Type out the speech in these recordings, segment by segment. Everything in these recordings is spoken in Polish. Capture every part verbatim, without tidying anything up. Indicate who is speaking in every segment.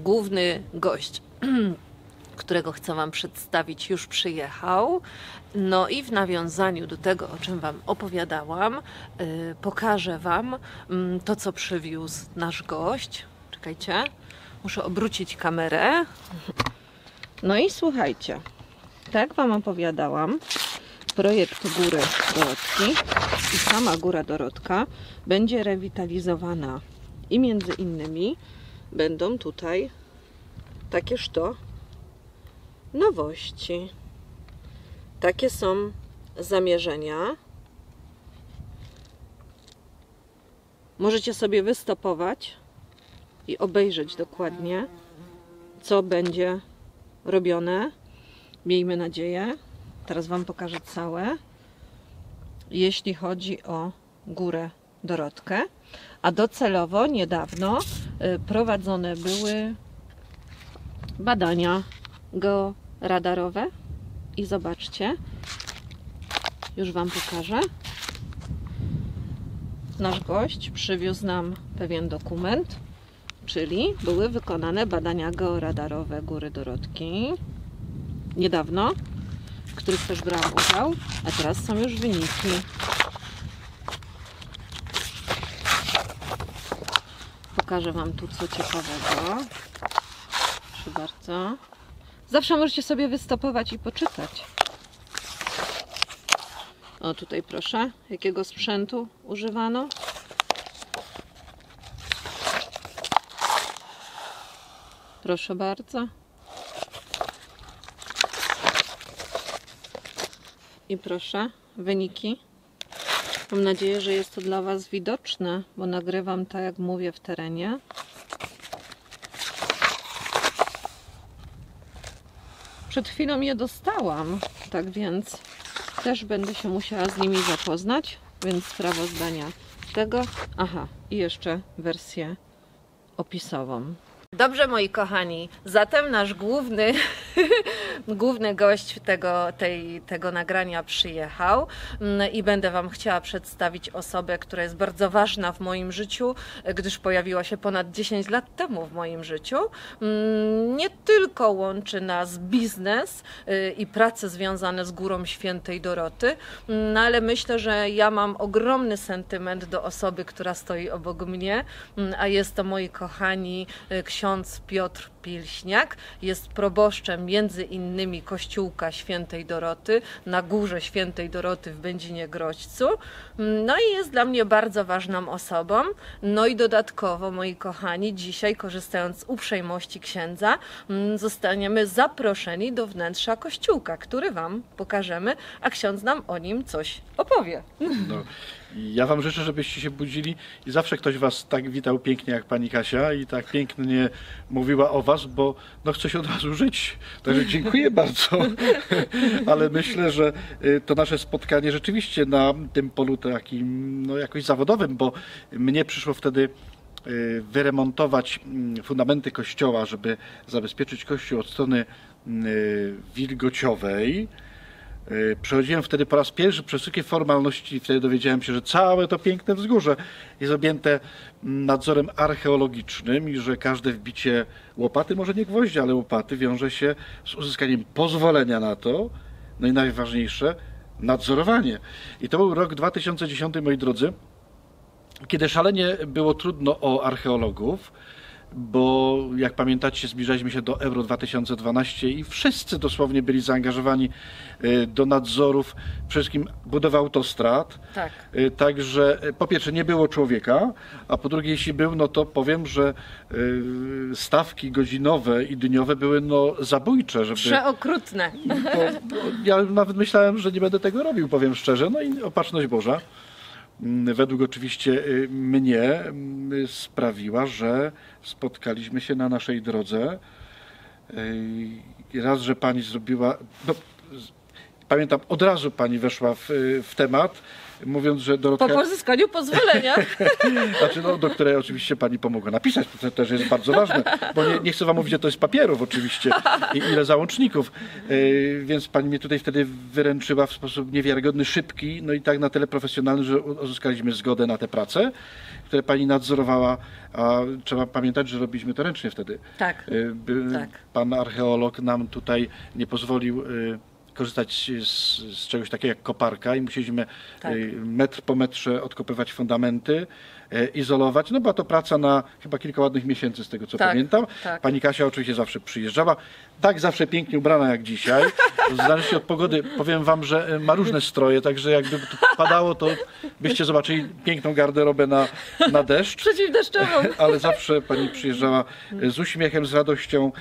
Speaker 1: główny gość, którego chcę Wam przedstawić, już przyjechał. No i w nawiązaniu do tego, o czym Wam opowiadałam, yy, pokażę Wam yy, to, co przywiózł nasz gość. Czekajcie, muszę obrócić kamerę. No i słuchajcie, tak jak Wam opowiadałam, projekt Góry Dorotki i sama Góra Dorotka będzie rewitalizowana i między innymi będą tutaj takież to nowości. Takie są zamierzenia. Możecie sobie wystopować i obejrzeć dokładnie, co będzie robione. Miejmy nadzieję. Teraz Wam pokażę całe. Jeśli chodzi o Górę Dorotkę. A docelowo niedawno prowadzone były badania georadarowe. I zobaczcie, już Wam pokażę. Nasz gość przywiózł nam pewien dokument, czyli były wykonane badania georadarowe Góry Dorotki niedawno, w których też brałam udział, a teraz są już wyniki. Pokażę Wam tu co ciekawego. Proszę bardzo. Zawsze możecie sobie wystopować i poczytać. O, tutaj proszę, jakiego sprzętu używano. Proszę bardzo. I proszę, wyniki. Mam nadzieję, że jest to dla Was widoczne, bo nagrywam tak, jak mówię, w terenie. Przed chwilą je dostałam, tak więc też będę się musiała z nimi zapoznać, więc sprawozdania tego. Aha, i jeszcze wersję opisową. Dobrze, moi kochani, zatem nasz główny, główny gość tego, tej, tego nagrania przyjechał i będę Wam chciała przedstawić osobę, która jest bardzo ważna w moim życiu, gdyż pojawiła się ponad dziesięć lat temu w moim życiu. Nie tylko łączy nas biznes i prace związane z Górą Świętej Doroty, no ale myślę, że ja mam ogromny sentyment do osoby, która stoi obok mnie, a jest to, moi kochani, ksiądz Piotr Pilśniak. Jest proboszczem między innymi Kościółka Świętej Doroty na Górze Świętej Doroty w Będzinie-Groźcu. No i jest dla mnie bardzo ważną osobą. No i dodatkowo, moi kochani, dzisiaj, korzystając z uprzejmości księdza, zostaniemy zaproszeni do wnętrza kościółka, który Wam pokażemy, a ksiądz nam o nim coś opowie.
Speaker 2: No. Ja Wam życzę, żebyście się budzili i zawsze ktoś Was tak witał pięknie jak Pani Kasia i tak pięknie mówiła o Was, bo no chce się od razu żyć. Także dziękuję bardzo. Ale myślę, że to nasze spotkanie rzeczywiście na tym polu takim no jakoś zawodowym, bo mnie przyszło wtedy wyremontować fundamenty kościoła, żeby zabezpieczyć kościół od strony wilgociowej. Przechodziłem wtedy po raz pierwszy przez wszystkie formalności i wtedy dowiedziałem się, że całe to piękne wzgórze jest objęte nadzorem archeologicznym i że każde wbicie łopaty, może nie gwoździa, ale łopaty, wiąże się z uzyskaniem pozwolenia na to, no i najważniejsze, nadzorowanie. I to był rok dwa tysiące dziesiąty, moi drodzy, kiedy szalenie było trudno o archeologów, bo jak pamiętacie, zbliżaliśmy się do Euro dwa tysiące dwanaście i wszyscy dosłownie byli zaangażowani do nadzorów, przede wszystkim budowy autostrad.
Speaker 1: Tak.
Speaker 2: Także po pierwsze nie było człowieka, a po drugie jeśli był, no to powiem, że stawki godzinowe i dniowe były no zabójcze. Żeby...
Speaker 1: Przeokrutne.
Speaker 2: Bo, bo ja nawet myślałem, że nie będę tego robił, powiem szczerze, no i opatrzność Boża. Według oczywiście mnie sprawiła, że spotkaliśmy się na naszej drodze. Raz, że Pani zrobiła... No, pamiętam, od razu pani weszła w, w temat, mówiąc, że Dorotka...
Speaker 1: Po pozyskaniu pozwolenia.
Speaker 2: Znaczy, no, do której oczywiście pani pomogła napisać, to też jest bardzo ważne, bo nie, nie chcę wam mówić, że to jest papierów oczywiście i ile załączników, yy, więc pani mnie tutaj wtedy wyręczyła w sposób niewiarygodny, szybki, no i tak na tyle profesjonalny, że uzyskaliśmy zgodę na tę pracę, które pani nadzorowała, a trzeba pamiętać, że robiliśmy to ręcznie wtedy.
Speaker 1: Tak,
Speaker 2: Yy, by,
Speaker 1: tak.
Speaker 2: Pan archeolog nam tutaj nie pozwolił yy, korzystać z, z czegoś takiego jak koparka i musieliśmy
Speaker 1: Tak.
Speaker 2: y, metr po metrze odkopywać fundamenty, y, izolować. No była to praca na chyba kilka ładnych miesięcy z tego co
Speaker 1: Tak,
Speaker 2: pamiętam.
Speaker 1: tak.
Speaker 2: Pani Kasia oczywiście zawsze przyjeżdżała. Tak zawsze pięknie ubrana jak dzisiaj. Zależy od pogody. Powiem wam, że y, ma różne stroje, także jakby tu padało, to byście zobaczyli piękną garderobę na, na deszcz.
Speaker 1: Przeciwdeszczową.
Speaker 2: Ale zawsze pani przyjeżdżała z uśmiechem, z radością,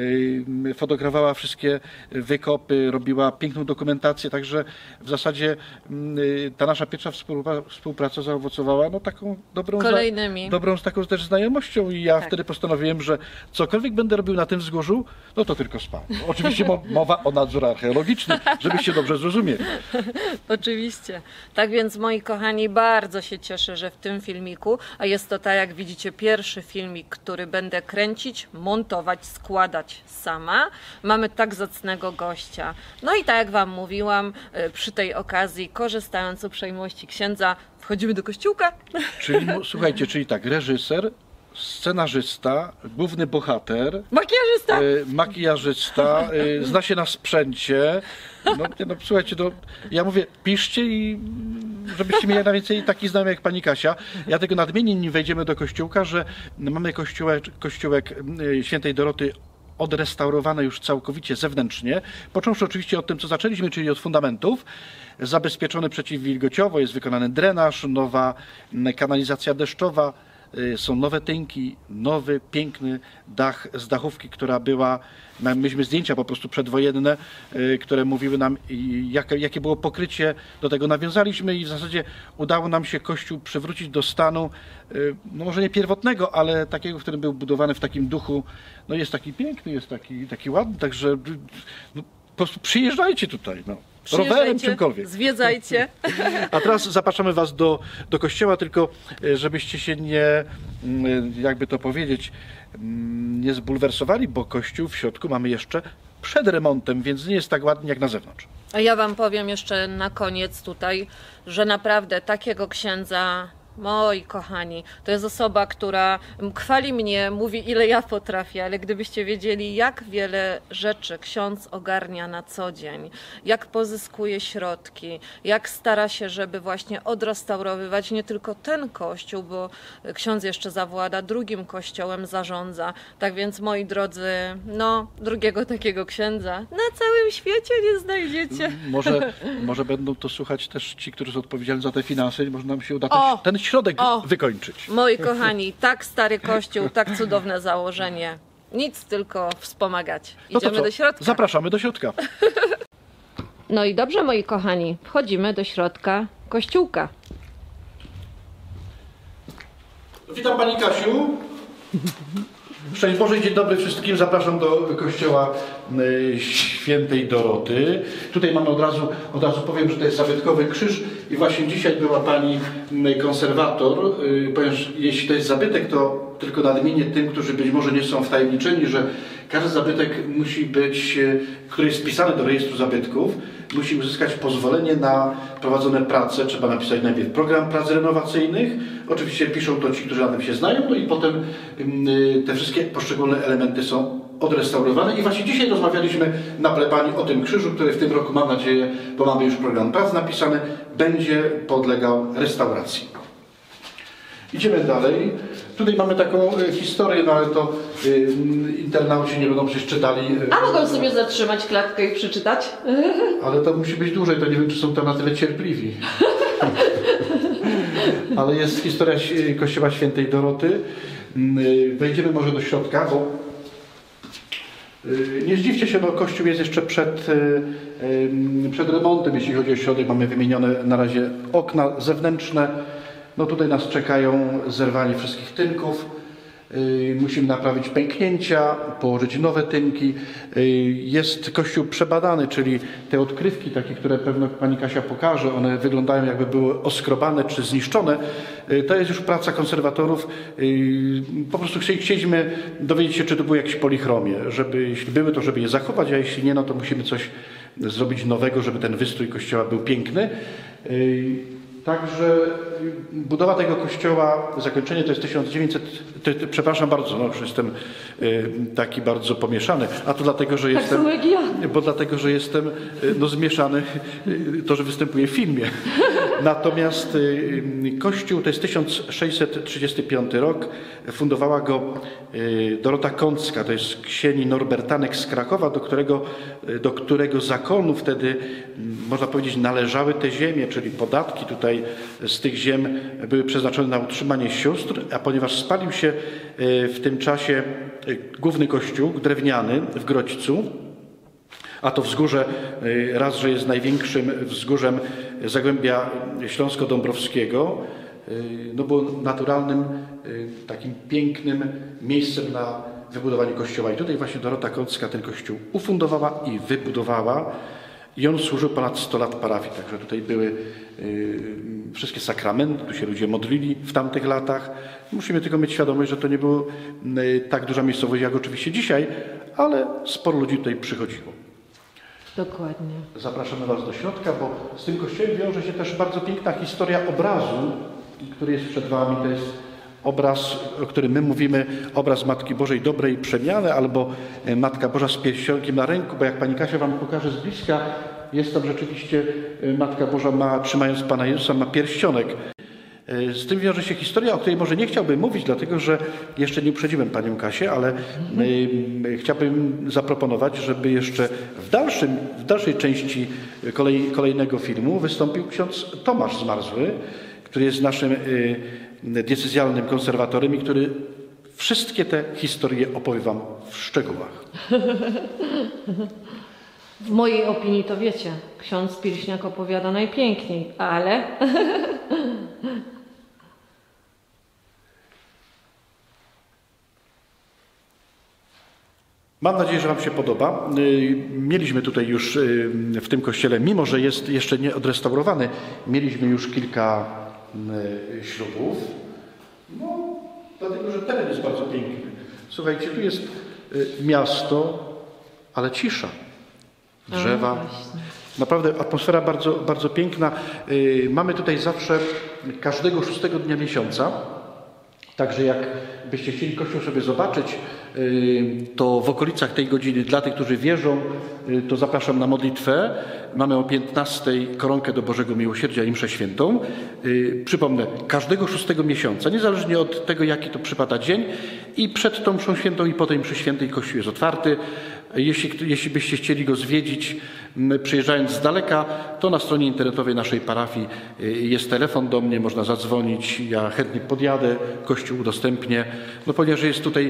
Speaker 2: yy, fotografowała wszystkie wykopy, robiła piękną dokumentację, także w zasadzie yy, ta nasza pierwsza współpraca, współpraca zaowocowała no, taką dobrą,
Speaker 1: Kolejnymi.
Speaker 2: Za, dobrą taką też znajomością i ja
Speaker 1: Tak.
Speaker 2: wtedy postanowiłem, że cokolwiek będę robił na tym wzgórzu, no to tylko spa. Oczywiście mo- mowa o nadzór archeologiczny, żebyście dobrze zrozumieli.
Speaker 1: Oczywiście. Tak więc, moi kochani, bardzo się cieszę, że w tym filmiku, a jest to tak jak widzicie pierwszy filmik, który będę kręcić, montować, składać sama, mamy tak zacnego gościa. No i tak jak wam mówiłam, y, przy tej okazji, korzystając z uprzejmości księdza, wchodzimy do kościółka.
Speaker 2: Czyli, mu- słuchajcie, czyli tak, reżyser, scenarzysta, główny bohater,
Speaker 1: Makijażysta!
Speaker 2: y, makijażysta, y, zna się na sprzęcie. No, nie, no słuchajcie, no, ja mówię, piszcie i mm, żebyście mieli jak najwięcej takich znajomych jak pani Kasia. Ja tego nadmienię, nim wejdziemy do kościółka, że mamy kościółek, kościółek y, Świętej Doroty odrestaurowany już całkowicie zewnętrznie, począwszy oczywiście od tym, co zaczęliśmy, czyli od fundamentów, zabezpieczony przeciwwilgociowo, jest wykonany drenaż, nowa mm, kanalizacja deszczowa, y, są nowe tynki, nowy, piękny dach z dachówki, która była, ma- myśmy zdjęcia po prostu przedwojenne, y, które mówiły nam, y, jakie, jakie było pokrycie, do tego nawiązaliśmy i w zasadzie udało nam się kościół przywrócić do stanu, y, no może nie pierwotnego, ale takiego, w którym był budowany w takim duchu, no jest taki piękny, jest taki, taki ładny, także y, no, po prostu przyjeżdżajcie tutaj, no. Rowerem,
Speaker 1: Przyjeżdżajcie,
Speaker 2: czymkolwiek.
Speaker 1: Zwiedzajcie.
Speaker 2: A teraz zapraszamy was do, do kościoła, tylko e, żebyście się nie, mm, jakby to powiedzieć, mm, nie zbulwersowali, bo kościół w środku mamy jeszcze przed remontem, więc nie jest tak ładnie jak na zewnątrz.
Speaker 1: A ja wam powiem jeszcze na koniec tutaj, że naprawdę takiego księdza, moi kochani, to jest osoba, która chwali mnie, mówi ile ja potrafię, ale gdybyście wiedzieli, jak wiele rzeczy ksiądz ogarnia na co dzień, jak pozyskuje środki, jak stara się, żeby właśnie odrestaurowywać nie tylko ten kościół, bo ksiądz jeszcze zawłada drugim kościołem, zarządza. Tak więc, moi drodzy, no, drugiego takiego księdza na całym świecie nie znajdziecie.
Speaker 2: Może, może będą to słuchać też ci, którzy są odpowiedzialni za te finanse i może nam się uda
Speaker 1: O!
Speaker 2: ten, ten środek
Speaker 1: O!
Speaker 2: wykończyć.
Speaker 1: Moi kochani, tak stary kościół, tak cudowne założenie. Nic, tylko wspomagać.
Speaker 2: No to
Speaker 1: Idziemy
Speaker 2: co?
Speaker 1: do środka.
Speaker 2: Zapraszamy do środka.
Speaker 1: No i dobrze, moi kochani, wchodzimy do środka kościółka.
Speaker 2: Witam pani Kasiu. Szczęść Boże, dzień dobry wszystkim. Zapraszam do kościoła y, Świętej Doroty. Tutaj mamy od razu, od razu powiem, że to jest zabytkowy krzyż i właśnie dzisiaj była pani y, konserwator, y, ponieważ jeśli to jest zabytek, to tylko nadmienię tym, którzy być może nie są wtajemniczeni, że każdy zabytek musi być, y, który jest wpisany do rejestru zabytków, musi uzyskać pozwolenie na prowadzone prace. Trzeba napisać najpierw program prac renowacyjnych. Oczywiście piszą to ci, którzy na tym się znają, no i potem y, te wszystkie poszczególne elementy są odrestaurowane. I właśnie dzisiaj rozmawialiśmy na plebanii o tym krzyżu, który w tym roku, mam nadzieję, bo mamy już program prac napisany, będzie podlegał restauracji. Idziemy dalej. Tutaj mamy taką y, historię, no ale to y, internauci nie będą przecież czytali. Y,
Speaker 1: A mogą sobie zatrzymać klatkę i przeczytać?
Speaker 2: Ale to musi być dłużej, to nie wiem, czy są tam na tyle cierpliwi. Ale jest historia ś- Kościoła Świętej Doroty. Y, Wejdziemy może do środka, bo y, nie zdziwcie się, no kościół jest jeszcze przed, y, y, przed remontem, jeśli chodzi o środek. Mamy wymienione na razie okna zewnętrzne. No tutaj nas czekają zerwanie wszystkich tynków. Musimy naprawić pęknięcia, położyć nowe tynki. Jest kościół przebadany, czyli te odkrywki, takie, które pewno pani Kasia pokaże, one wyglądają jakby były oskrobane czy zniszczone. To jest już praca konserwatorów. Po prostu chcieliśmy dowiedzieć się, czy to były jakieś polichromie, żeby jeśli były, to żeby je zachować, a jeśli nie, no to musimy coś zrobić nowego, żeby ten wystrój kościoła był piękny. Także budowa tego kościoła, zakończenie to jest tysiąc dziewięćset, to, to, przepraszam bardzo, no już jestem y, taki bardzo pomieszany, a to dlatego, że
Speaker 1: Tak
Speaker 2: jestem,
Speaker 1: samo jak ja.
Speaker 2: bo dlatego, że jestem y, no, zmieszany, y, to, że występuję w filmie. Natomiast y, kościół to jest tysiąc sześćset trzydziesty piąty rok, fundowała go y, Dorota Kącka, to jest ksieni Norbertanek z Krakowa, do którego, y, do którego zakonu wtedy, y, można powiedzieć, należały te ziemie, czyli podatki tutaj z tych ziem były przeznaczone na utrzymanie sióstr, a ponieważ spalił się w tym czasie główny kościół drewniany w Grodźcu, a to wzgórze raz, że jest największym wzgórzem Zagłębia Śląsko-Dąbrowskiego, no było naturalnym, takim pięknym miejscem na wybudowanie kościoła. I tutaj właśnie Dorota Kącka ten kościół ufundowała i wybudowała. I on służył ponad sto lat parafii, także tutaj były y, wszystkie sakramenty, tu się ludzie modlili w tamtych latach. Musimy tylko mieć świadomość, że to nie było y, tak duża miejscowość jak oczywiście dzisiaj, ale sporo ludzi tutaj przychodziło.
Speaker 1: Dokładnie.
Speaker 2: Zapraszamy Was do środka, bo z tym kościołem wiąże się też bardzo piękna historia obrazu, który jest przed Wami. To jest obraz, o którym my mówimy, obraz Matki Bożej Dobrej Przemiany, albo Matka Boża z pierścionkiem na ręku, bo jak pani Kasia Wam pokaże z bliska, jest tam rzeczywiście Matka Boża, ma, trzymając Pana Jezusa, ma pierścionek. Z tym wiąże się historia, o której może nie chciałbym mówić, dlatego że jeszcze nie uprzedziłem panią Kasię, ale mhm. chciałbym zaproponować, żeby jeszcze w, dalszym, w dalszej części kolej, kolejnego filmu wystąpił ksiądz Tomasz Zmarzły, który jest naszym diecezjalnym konserwatorem i który wszystkie te historie opowie Wam w szczegółach.
Speaker 1: W mojej opinii to wiecie, ksiądz Pilśniak opowiada najpiękniej, ale...
Speaker 2: Mam nadzieję, że Wam się podoba. Mieliśmy tutaj już w tym kościele, mimo że jest jeszcze nie odrestaurowany, mieliśmy już kilka ślubów. No, dlatego, że teren jest bardzo piękny. Słuchajcie, tu jest miasto, ale cisza. Drzewa.
Speaker 1: A,
Speaker 2: naprawdę atmosfera bardzo, bardzo piękna. Mamy tutaj zawsze każdego szóstego dnia miesiąca. Także jak byście chcieli kościół sobie zobaczyć, to w okolicach tej godziny dla tych, którzy wierzą, to zapraszam na modlitwę. Mamy o piętnastej koronkę do Bożego Miłosierdzia i mszę świętą. Przypomnę, każdego szóstego miesiąca, niezależnie od tego, jaki to przypada dzień, i przed tą mszą świętą i po tej mszy świętej kościół jest otwarty. Jeśli, jeśli byście chcieli go zwiedzić, przyjeżdżając z daleka, to na stronie internetowej naszej parafii jest telefon do mnie, można zadzwonić, ja chętnie podjadę, kościół udostępnię. No ponieważ jest tutaj,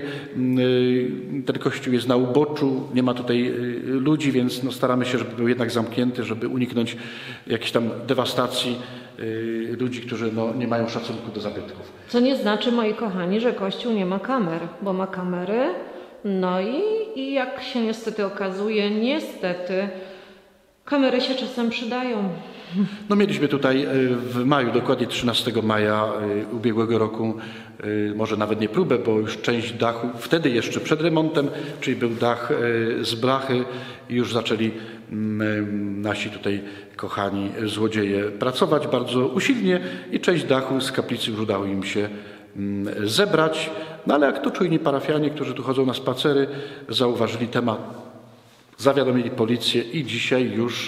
Speaker 2: ten kościół jest na uboczu, nie ma tutaj ludzi, więc no staramy się, żeby był jednak zamknięty, żeby uniknąć jakiejś tam dewastacji ludzi, którzy no nie mają szacunku do zabytków.
Speaker 1: Co nie znaczy, moi kochani, że kościół nie ma kamer, bo ma kamery. No i, i jak się niestety okazuje, niestety kamery się czasem przydają.
Speaker 2: No mieliśmy tutaj w maju, dokładnie trzynastego maja ubiegłego roku, może nawet nie próbę, bo już część dachu, wtedy jeszcze przed remontem, czyli był dach z blachy i już zaczęli nasi tutaj kochani złodzieje pracować bardzo usilnie i część dachu z kaplicy już udało im się zebrać. No ale jak to czujni parafianie, którzy tu chodzą na spacery, zauważyli temat, zawiadomili policję i dzisiaj już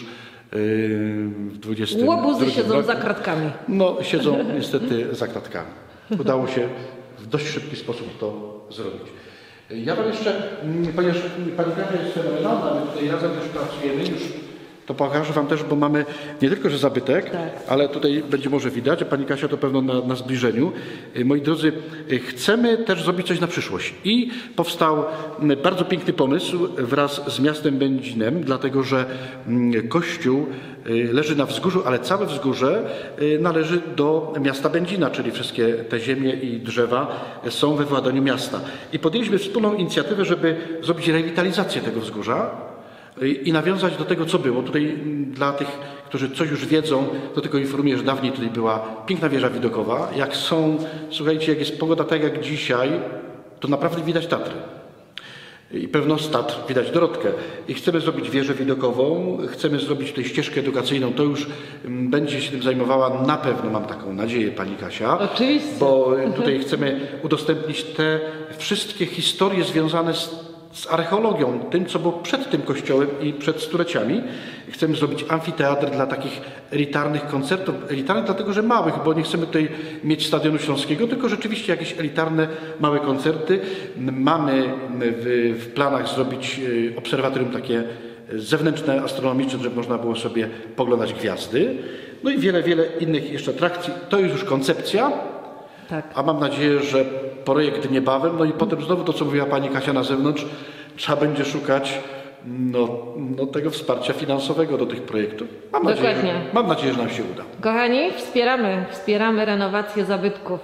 Speaker 2: w dwudziestym
Speaker 1: Łobuzy siedzą
Speaker 2: roku,
Speaker 1: za kratkami.
Speaker 2: No, siedzą niestety za kratkami. Udało się w dość szybki sposób to zrobić. Ja Wam jeszcze, ponieważ Pani Kasia jest fenomenalna, my tutaj razem też pracujemy już to pokażę Wam też, bo mamy nie tylko, że zabytek,
Speaker 1: Tak.
Speaker 2: ale tutaj będzie może widać, a Pani Kasia to pewno na, na zbliżeniu. Moi drodzy, chcemy też zrobić coś na przyszłość i powstał bardzo piękny pomysł wraz z miastem Będzinem, dlatego że kościół leży na wzgórzu, ale całe wzgórze należy do miasta Będzina, czyli wszystkie te ziemie i drzewa są we władaniu miasta. I podjęliśmy wspólną inicjatywę, żeby zrobić rewitalizację tego wzgórza i nawiązać do tego, co było. Tutaj dla tych, którzy coś już wiedzą, to tylko informuję, że dawniej tutaj była piękna wieża widokowa. Jak są, słuchajcie, jak jest pogoda tak jak dzisiaj, to naprawdę widać Tatry. I pewno stad, widać Dorotkę. I chcemy zrobić wieżę widokową, chcemy zrobić tutaj ścieżkę edukacyjną. To już będzie się tym zajmowała na pewno, mam taką nadzieję, Pani Kasia.
Speaker 1: Oczywiście.
Speaker 2: Bo tutaj chcemy udostępnić te wszystkie historie związane z z archeologią, tym, co było przed tym kościołem i przed stuleciami. Chcemy zrobić amfiteatr dla takich elitarnych koncertów. Elitarnych dlatego, że małych, bo nie chcemy tutaj mieć Stadionu Śląskiego, tylko rzeczywiście jakieś elitarne, małe koncerty. Mamy w, w planach zrobić obserwatorium takie zewnętrzne, astronomiczne, żeby można było sobie poglądać gwiazdy. No i wiele, wiele innych jeszcze atrakcji. To jest już koncepcja.
Speaker 1: Tak.
Speaker 2: A mam nadzieję, że projekt niebawem, no i potem znowu to, co mówiła Pani Kasia na zewnątrz, trzeba będzie szukać no, no, tego wsparcia finansowego do tych projektów. Mam nadzieję,
Speaker 1: Dokładnie.
Speaker 2: że, mam nadzieję, że nam się uda.
Speaker 1: Kochani, wspieramy, wspieramy renowację zabytków.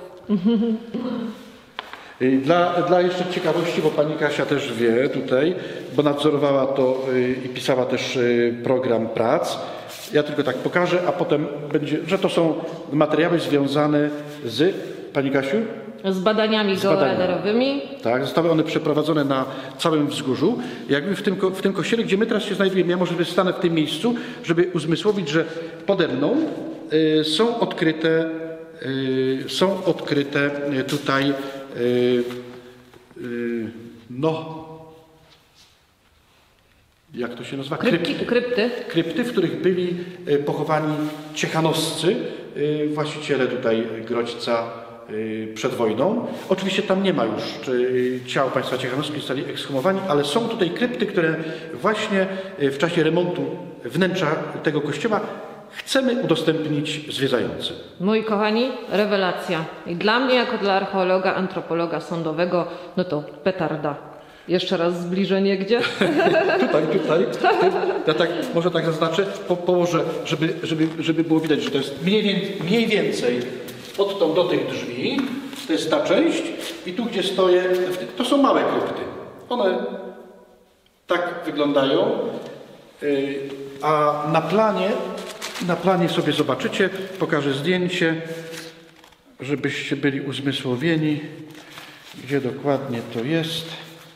Speaker 2: Dla, dla jeszcze ciekawości, bo Pani Kasia też wie tutaj, bo nadzorowała to i pisała też program prac. Ja tylko tak pokażę, a potem będzie, że to są materiały związane z, Pani Kasiu?
Speaker 1: Z badaniami
Speaker 2: Z badaniami.
Speaker 1: georadarowymi.
Speaker 2: Tak, zostały one przeprowadzone na całym wzgórzu. Jakby w tym, ko- w tym kościele, gdzie my teraz się znajdujemy, ja może stanę w tym miejscu, żeby uzmysłowić, że pode mną y, są odkryte, y, są odkryte y, tutaj y, y, no jak to się nazywa?
Speaker 1: Krypty. Krypty.
Speaker 2: Krypty, w których byli y, pochowani ciechanowscy, y, właściciele tutaj Grodźca y, przed wojną. Oczywiście tam nie ma już y, ciał państwa ciechanowskich, zostali ekshumowani, ale są tutaj krypty, które właśnie y, w czasie remontu wnętrza tego kościoła chcemy udostępnić zwiedzającym.
Speaker 1: Moi kochani, rewelacja. I dla mnie, jako dla archeologa, antropologa sądowego, no to petarda. Jeszcze raz zbliżenie gdzie?
Speaker 2: Tutaj, tutaj. Ja tak, może tak zaznaczę, po, położę, żeby, żeby, żeby było widać, że to jest mniej, wię- mniej więcej odtąd do tych drzwi. To jest ta część i tu, gdzie stoję, to są małe krypty. One tak wyglądają, yy, a na planie, na planie sobie zobaczycie, pokażę zdjęcie, żebyście byli uzmysłowieni, gdzie dokładnie to jest.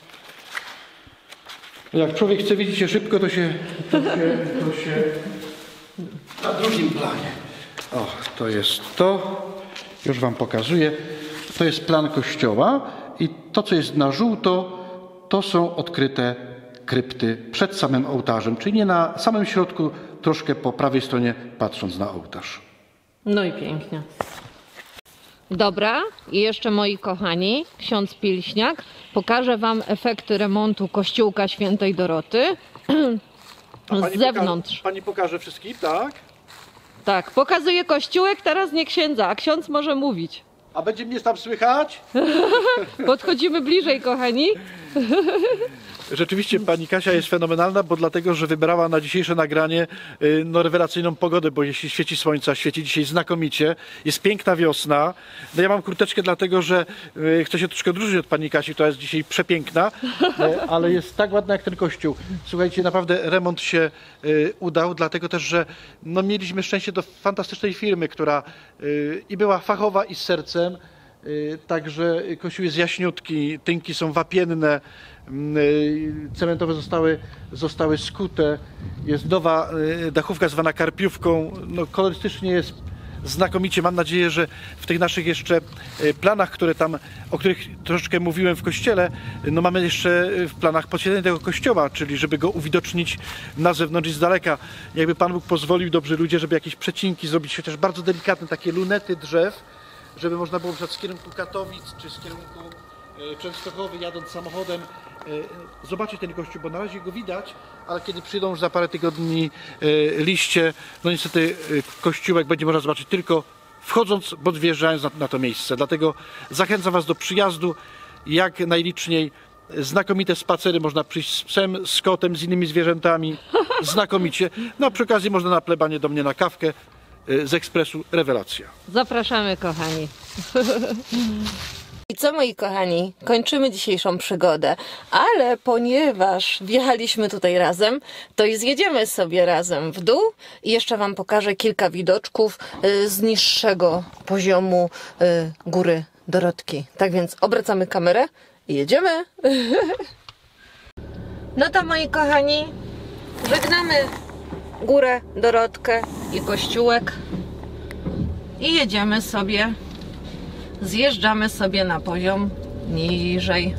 Speaker 2: Jak człowiek chce widzieć się szybko, to się, to się, to się na drugim planie. O, to jest to. Już Wam pokazuję. To jest plan kościoła i to, co jest na żółto, to są odkryte krypty przed samym ołtarzem, czyli nie na samym środku, troszkę po prawej stronie, patrząc na ołtarz.
Speaker 1: No i pięknie. Dobra, i jeszcze moi kochani, ksiądz Pilśniak pokaże Wam efekty remontu kościółka Świętej Doroty z zewnątrz.
Speaker 2: Pokaże, pani pokaże wszystkim, tak?
Speaker 1: Tak, pokazuje kościółek, teraz nie księdza, a ksiądz może mówić.
Speaker 2: A będzie mnie tam słychać?
Speaker 1: Podchodzimy bliżej, kochani.
Speaker 2: Rzeczywiście pani Kasia jest fenomenalna, bo dlatego, że wybrała na dzisiejsze nagranie y, no, rewelacyjną pogodę, bo jeśli świeci słońca, świeci dzisiaj znakomicie, jest piękna wiosna. No ja mam kurteczkę dlatego, że y, chcę się troszkę odróżnić od pani Kasi, która jest dzisiaj przepiękna, y, ale jest tak ładna jak ten kościół. Słuchajcie, naprawdę remont się y, udał, dlatego też, że no, mieliśmy szczęście do fantastycznej firmy, która y, i była fachowa i z sercem. Także kościół jest jaśniutki, tynki są wapienne, cementowe zostały, zostały skute, jest nowa dachówka zwana karpiówką, no, kolorystycznie jest znakomicie. Mam nadzieję, że w tych naszych jeszcze planach, które tam, o których troszeczkę mówiłem w kościele, no mamy jeszcze w planach posiedzenie tego kościoła, czyli żeby go uwidocznić na zewnątrz i z daleka. Jakby Pan Bóg pozwolił, dobrzy ludzie, żeby jakieś przecinki zrobić, chociaż bardzo delikatne, takie lunety drzew, żeby można było na przykład z kierunku Katowic czy z kierunku Częstochowy jadąc samochodem zobaczyć ten kościół, bo na razie go widać, ale kiedy przyjdą już za parę tygodni liście, no niestety kościółek będzie można zobaczyć tylko wchodząc, bądź wjeżdżając na, na to miejsce. Dlatego zachęcam Was do przyjazdu jak najliczniej. Znakomite spacery, można przyjść z psem, z kotem, z innymi zwierzętami. Znakomicie. No przy okazji można na plebanie do mnie na kawkę z ekspresu. Rewelacja.
Speaker 1: Zapraszamy, kochani.
Speaker 3: I co, moi kochani, kończymy dzisiejszą przygodę, ale ponieważ wjechaliśmy tutaj razem, to i zjedziemy sobie razem w dół i jeszcze Wam pokażę kilka widoczków y, z niższego poziomu y, góry Dorotki. Tak więc obracamy kamerę i jedziemy. No to, moi kochani, żegnamy górę Dorotkę i kościółek i jedziemy sobie. Zjeżdżamy sobie na poziom niżej.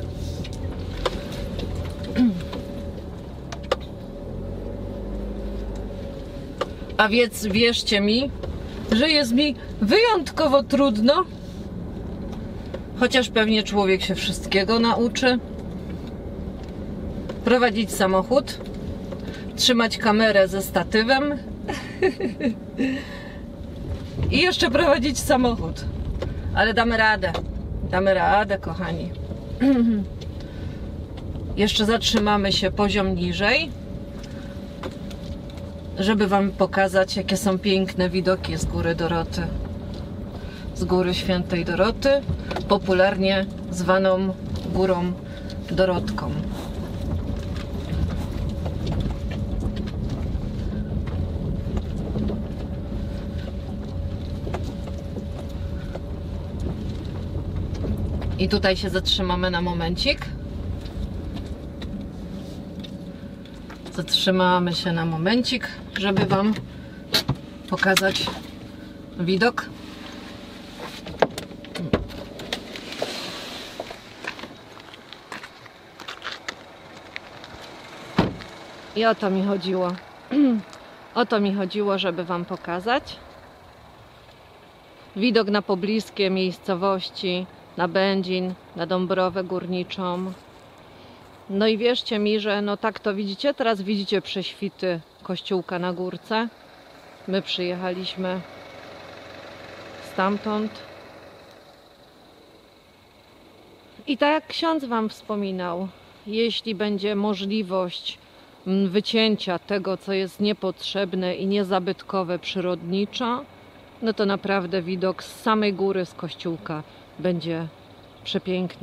Speaker 3: A więc wierzcie mi, że jest mi wyjątkowo trudno, chociaż pewnie człowiek się wszystkiego nauczy. Prowadzić samochód, trzymać kamerę ze statywem i jeszcze prowadzić samochód. Ale damy radę, damy radę, kochani. Jeszcze zatrzymamy się poziom niżej, żeby Wam pokazać, jakie są piękne widoki z góry Doroty. Z góry Świętej Doroty, popularnie zwaną Górą Dorotką. I tutaj się zatrzymamy na momencik. Zatrzymamy się na momencik, żeby Wam pokazać widok. I o to mi chodziło. O to mi chodziło, żeby Wam pokazać widok na pobliskie miejscowości, na Będzin, na Dąbrowę Górniczą. No i wierzcie mi, że no tak to widzicie, teraz widzicie prześwity kościółka na górce. My przyjechaliśmy stamtąd. I tak jak ksiądz Wam wspominał, jeśli będzie możliwość wycięcia tego, co jest niepotrzebne i niezabytkowe przyrodniczo, no to naprawdę widok z samej góry, z kościółka będzie przepiękny.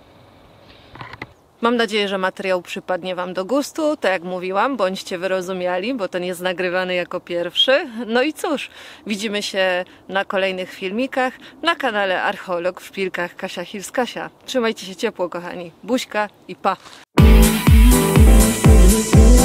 Speaker 3: Mam nadzieję, że materiał przypadnie Wam do gustu. Tak jak mówiłam, bądźcie wyrozumiali, bo ten jest nagrywany jako pierwszy. No i cóż, widzimy się na kolejnych filmikach na kanale Archeolog w Szpilkach Kasia Hills-Kasia. Trzymajcie się ciepło, kochani. Buźka i pa!